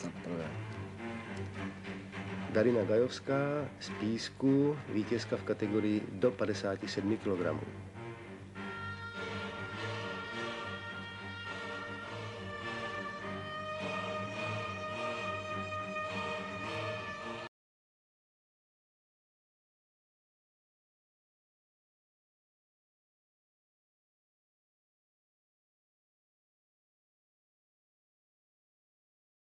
snad projel. Darina Gajovská z Písku, vítězka v kategorii do 57 kg.